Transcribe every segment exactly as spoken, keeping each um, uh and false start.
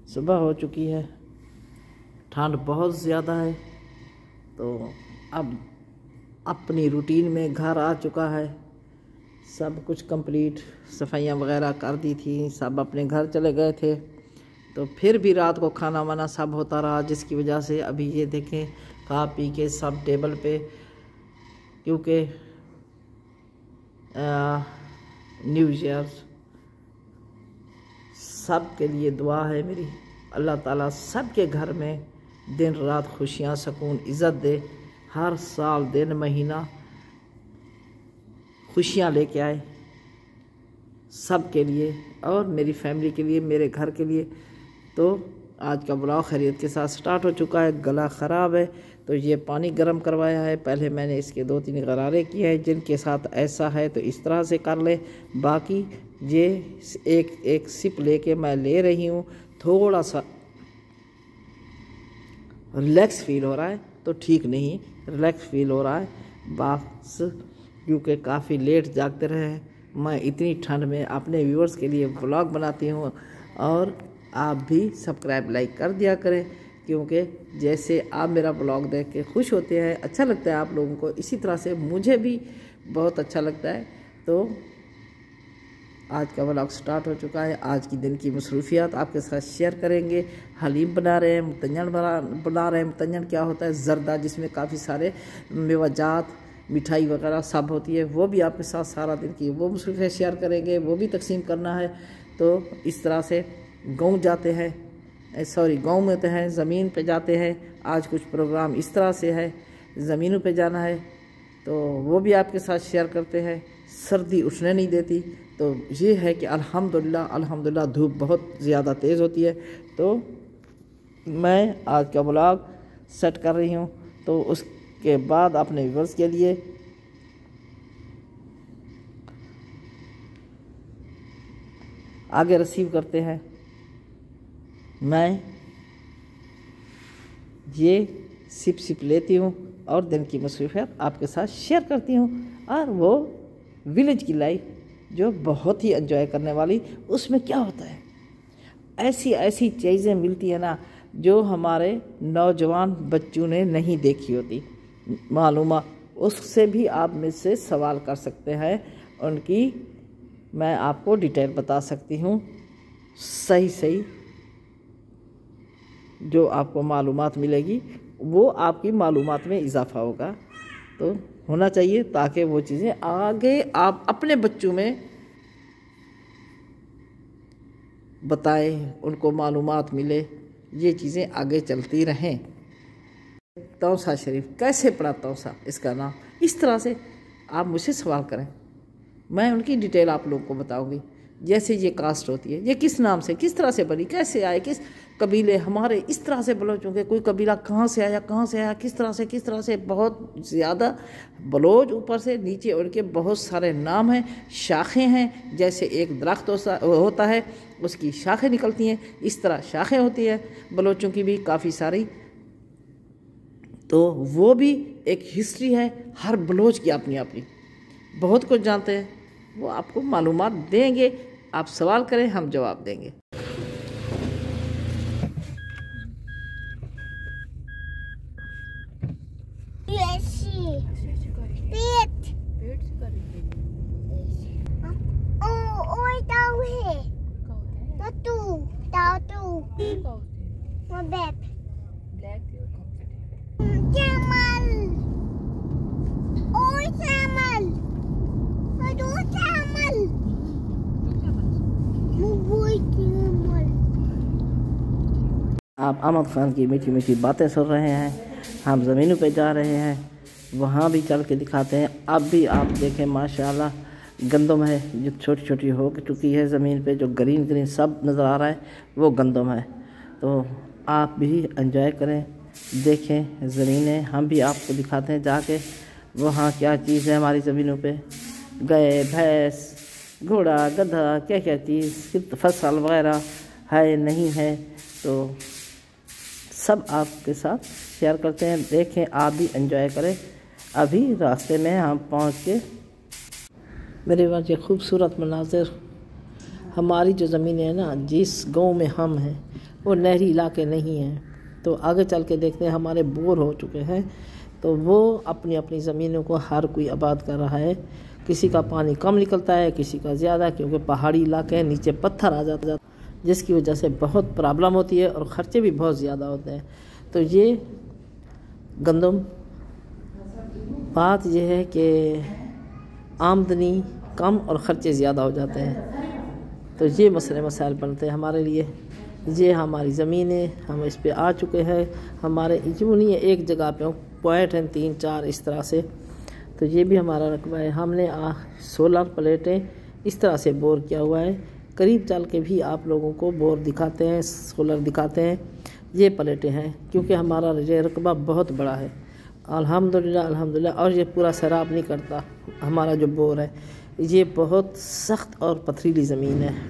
सुबह हो चुकी है, ठंड बहुत ज़्यादा है। तो अब अपनी रूटीन में घर आ चुका है, सब कुछ कंप्लीट, सफाइयाँ वगैरह कर दी थी, सब अपने घर चले गए थे। तो फिर भी रात को खाना वाना सब होता रहा, जिसकी वजह से अभी ये देखें खा पी के सब टेबल पे, क्योंकि न्यू ईयर सब के लिए दुआ है मेरी, अल्लाह ताला सब के घर में दिन रात खुशियाँ, सुकून, इज़्ज़त दे, हर साल दिन महीना खुशियाँ लेके आए सब के लिए और मेरी फैमिली के लिए, मेरे घर के लिए। तो आज का ब्लॉग खैरियत के साथ स्टार्ट हो चुका है। गला ख़राब है तो ये पानी गर्म करवाया है, पहले मैंने इसके दो तीन गरारे किए हैं, जिनके साथ ऐसा है तो इस तरह से कर ले। बाकी ये एक एक सिप लेके मैं ले रही हूँ, थोड़ा सा रिलैक्स फील हो रहा है, तो ठीक नहीं रिलैक्स फील हो रहा है बस, क्योंकि काफ़ी लेट जागते रहे हैं। मैं इतनी ठंड में अपने व्यूअर्स के लिए व्लॉग बनाती हूँ और आप भी सब्सक्राइब लाइक कर दिया करें, क्योंकि जैसे आप मेरा ब्लॉग देख के खुश होते हैं, अच्छा लगता है आप लोगों को, इसी तरह से मुझे भी बहुत अच्छा लगता है। तो आज का व्लॉग स्टार्ट हो चुका है। आज की दिन की मसरूफियात आपके साथ शेयर करेंगे। हलीम बना रहे हैं, मुतंजन बना बना रहे हैं। मुतंजन क्या होता है? ज़र्दा, जिसमें काफ़ी सारे मेवाजात, मिठाई वगैरह सब होती है, वो भी आपके साथ सारा दिन की वो मसरूफियात शेयर करेंगे, वो भी तकसीम करना है। तो इस तरह से गाँव जाते हैं, सॉरी गाँव में तो हैं, ज़मीन पे जाते हैं। आज कुछ प्रोग्राम इस तरह से है, ज़मीनों पे जाना है, तो वो भी आपके साथ शेयर करते हैं। सर्दी उठने नहीं देती, तो ये है कि अल्हम्दुलिल्लाह अल्हम्दुलिल्लाह धूप बहुत ज़्यादा तेज़ होती है। तो मैं आज का व्लॉग सेट कर रही हूँ, तो उसके बाद अपने व्यूअर्स के लिए आगे रिसीव करते हैं। मैं ये सिप सिप लेती हूँ और दिन की मसरूफियत आपके साथ शेयर करती हूँ, और वो विलेज की लाइफ जो बहुत ही एंजॉय करने वाली। उसमें क्या होता है, ऐसी ऐसी चीज़ें मिलती है ना जो हमारे नौजवान बच्चों ने नहीं देखी होती, मालूमा, उससे भी आप मुझसे सवाल कर सकते हैं, उनकी मैं आपको डिटेल बता सकती हूँ। सही सही जो आपको मालूमात मिलेगी वो आपकी मालूमात में इजाफ़ा होगा, तो होना चाहिए, ताकि वो चीज़ें आगे आप अपने बच्चों में बताएं, उनको मालूमात मिले, ये चीज़ें आगे चलती रहें। तौसा शरीफ कैसे पड़ा? तौसा इसका नाम। इस तरह से आप मुझसे सवाल करें, मैं उनकी डिटेल आप लोगों को बताऊंगी। जैसे ये कास्ट होती है, ये किस नाम से, किस तरह से बनी, कैसे आए, किस कबीले हमारे, इस तरह से बलोचों के कोई कबीला कहाँ से आया, कहाँ से आया, किस तरह से किस तरह से बहुत ज़्यादा बलोच, ऊपर से नीचे उनके बहुत सारे नाम हैं, शाखें हैं। जैसे एक दरख्त होता है, उसकी शाखें निकलती हैं, इस तरह शाखें होती हैं बलोचों की भी काफ़ी सारी। तो वो भी एक हिस्ट्री है, हर बलोच की अपनी अपनी, बहुत कुछ जानते हैं, वो आपको मालूमात देंगे। आप सवाल करें, हम जवाब देंगे। आप अहमद खान की मीठी मीठी बातें सुन रहे हैं। हम ज़मीनों पे जा रहे हैं, वहाँ भी चल के दिखाते हैं। अब भी आप देखें माशाल्लाह, गंदम है जो छोटी छोटी हो चुकी है ज़मीन पे, जो ग्रीन ग्रीन सब नज़र आ रहा है वो गंदम है। तो आप भी एंजॉय करें, देखें ज़मीनें, हम भी आपको दिखाते हैं जाके वहाँ क्या चीज़ है हमारी ज़मीनों पे। गाय, भैंस, घोड़ा, गधा, क्या क्या चीज़, फसल वगैरह है नहीं है, तो सब आपके साथ शेयर करते हैं। देखें, आप भी एंजॉय करें। अभी रास्ते में हम पहुंच के मेरे पास ये खूबसूरत मनाज़िर, हमारी जो ज़मीन है ना, जिस गांव में हम हैं, वो नहरी इलाके नहीं हैं। तो आगे चल के देखते हैं, हमारे बोर हो चुके हैं, तो वो अपनी अपनी ज़मीनों को हर कोई आबाद कर रहा है। किसी का पानी कम निकलता है, किसी का ज़्यादा, क्योंकि पहाड़ी इलाके हैं, नीचे पत्थर आ जाता है, जिसकी वजह से बहुत प्रॉब्लम होती है और ख़र्चे भी बहुत ज़्यादा होते हैं। तो ये गंदम, बात यह है कि आमदनी कम और ख़र्चे ज़्यादा हो जाते हैं। तो ये मसले मसाइल बनते हैं हमारे लिए। ये हमारी ज़मीनें, हम इस पे आ चुके हैं, हमारे यूँ नहीं है एक जगह पे पॉइंट हैं तीन चार इस तरह से। तो ये भी हमारा रकबा है। हमने आ सोलर प्लेटें इस तरह से बोर किया हुआ है। करीब चल के भी आप लोगों को बोर दिखाते हैं, सोलर दिखाते हैं। ये प्लेटें हैं क्योंकि हमारा ये रकबा बहुत बड़ा है, अल्हम्दुलिल्लाह अल्हम्दुलिल्लाह। और ये पूरा सैराब नहीं करता हमारा जो बोर है। ये बहुत सख्त और पथरीली ज़मीन है।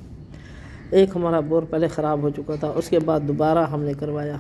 एक हमारा बोर पहले ख़राब हो चुका था, उसके बाद दोबारा हमने करवाया।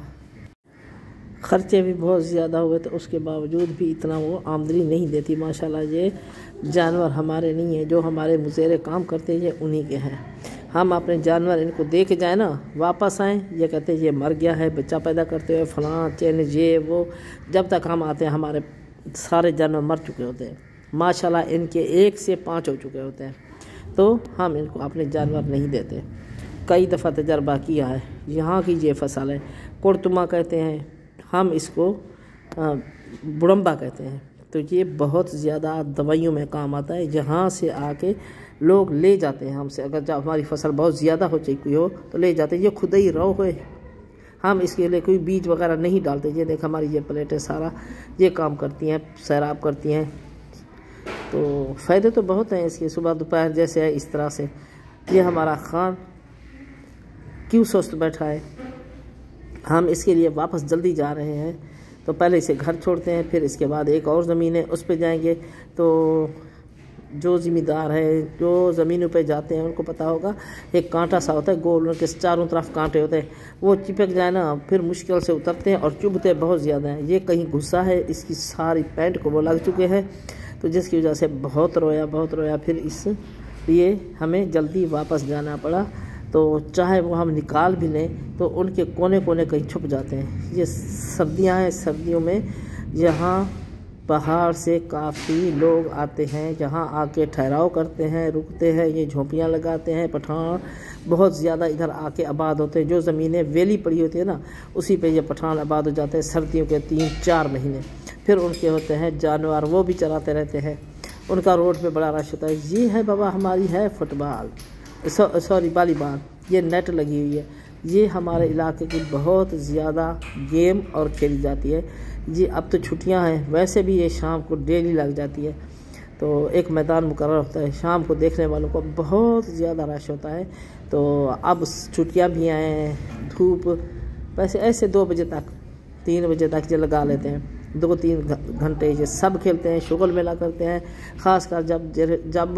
ख़र्चे भी बहुत ज़्यादा हुए, तो उसके बावजूद भी इतना वो आमदनी नहीं देती माशाल्लाह। ये जानवर हमारे नहीं हैं, जो हमारे मुज़ेरे काम करते हैं ये उन्हीं के हैं। हम अपने जानवर इनको दे के जाए ना, वापस आएँ, ये कहते हैं ये मर गया है, बच्चा पैदा करते हुए फलां चैन ये वो। जब तक हम आते हैं हमारे सारे जानवर मर चुके होते हैं माशाल्लाह। इनके एक से पाँच हो चुके होते हैं। तो हम इनको अपने जानवर नहीं देते। कई दफ़ा तजर्बा किया है। यहाँ की ये फसल है, कुर्तुमा कहते हैं, हम इसको बुड़म्बा कहते हैं। तो ये बहुत ज़्यादा दवाइयों में काम आता है। यहाँ से आके लोग ले जाते हैं हमसे, अगर जब हमारी फसल बहुत ज़्यादा हो चुकी हो तो ले जाते हैं। ये खुद ही रो है, हम इसके लिए कोई बीज वगैरह नहीं डालते। ये देख हमारी ये प्लेटें सारा ये काम करती हैं, सैराब करती हैं। तो फ़ायदे तो बहुत हैं इसके, सुबह दोपहर जैसे है इस तरह से। ये हमारा खान क्यों सुस्त बैठा है, हम इसके लिए वापस जल्दी जा रहे हैं। तो पहले इसे घर छोड़ते हैं, फिर इसके बाद एक और ज़मीन है उस पे जाएंगे। तो जो ज़िम्मेदार है, जो ज़मीनों पे जाते हैं उनको पता होगा, एक कांटा सा होता है गोल, उनके चारों तरफ कांटे होते हैं, वो चिपक जाए ना फिर मुश्किल से उतरते हैं और चुभते बहुत ज़्यादा हैं। ये कहीं गुस्सा है, इसकी सारी पैंट को वो लग चुके हैं, तो जिसकी वजह से बहुत रोया बहुत रोया। फिर इस लिए हमें जल्दी वापस जाना पड़ा। तो चाहे वो हम निकाल भी लें तो उनके कोने कोने कहीं छुप जाते हैं। ये सर्दियाँ हैं, सर्दियों में यहाँ पहाड़ से काफ़ी लोग आते हैं, यहाँ आके ठहराव करते हैं, रुकते हैं, ये झोंपियाँ लगाते हैं। पठान बहुत ज़्यादा इधर आके आबाद होते हैं। जो ज़मीनें वेली पड़ी होती है ना, उसी पे ये पठान आबाद हो जाते हैं सर्दियों के तीन चार महीने। फिर उनके होते हैं जानवर, वो भी चराते रहते हैं। उनका रोड पे बड़ा रश होता है। ये है बाबा हमारी है फुटबॉल, सॉरी वॉलीबॉल, ये नेट लगी हुई है। ये हमारे इलाके की बहुत ज़्यादा गेम और खेली जाती है। ये अब तो छुट्टियां हैं, वैसे भी ये शाम को डेली लग जाती है। तो एक मैदान मुकर्रर होता है, शाम को देखने वालों को बहुत ज़्यादा रश होता है। तो अब छुट्टियां भी आए हैं, धूप वैसे ऐसे दो बजे तक तीन बजे तक ये लगा लेते हैं। दो तीन घंटे ये सब खेलते हैं, शुगल मेला करते हैं। ख़ासकर जब जब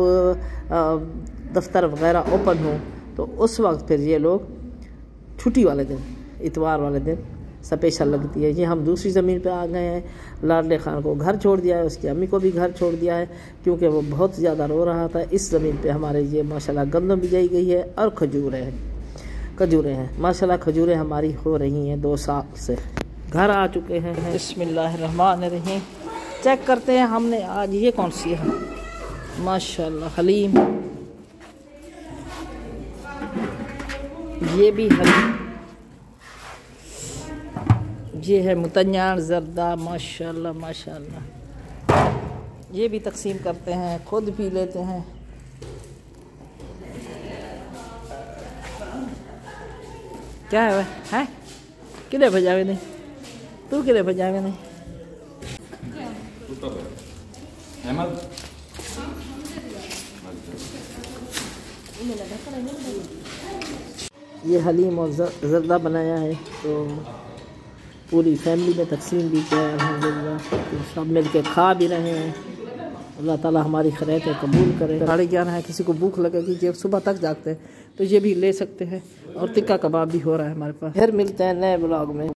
दफ्तर वगैरह ओपन हो तो उस वक्त फिर ये लोग छुट्टी वाले दिन, इतवार वाले दिन स्पेशल लगती है। ये हम दूसरी ज़मीन पे आ गए हैं। लाडले खान को घर छोड़ दिया है, उसकी अम्मी को भी घर छोड़ दिया है, क्योंकि वो बहुत ज़्यादा रो रहा था। इस ज़मीन पे हमारे ये माशाल्लाह गंदम बिजाई गई है और खजूरें हैं, खजूरें हैं माशाल्लाह। खजूरें हमारी हो रही हैं दो साल से। घर आ चुके हैं। बिस्मिल्लाहिर्रहमानिर्रहीम। चेक करते हैं हमने आज ये कौन सी है, माशाल्लाह हलीम। ये भी हलीम, ये है मुतन्यान जर्दा, माशाल्लाह माशाल्लाह। ये भी तकसीम करते हैं, खुद पी लेते हैं। क्या है है किधर भजावे नहीं, तू किधर भजावे नहीं। ये हलीम और जर्दा बनाया है, तो पूरी फैमिली में तकसीम भी किया है अल्हम्दुलिल्लाह। तो सब मिल के खा भी रहे हैं। अल्लाह ताला हमारी खैरियत कबूल करे। साढ़े ग्यारह है, किसी को भूख लगेगी, जब सुबह तक जागते हैं तो ये भी ले सकते हैं। और टिक्का कबाब भी हो रहा है हमारे पास। फिर मिलते हैं नए ब्लॉग में।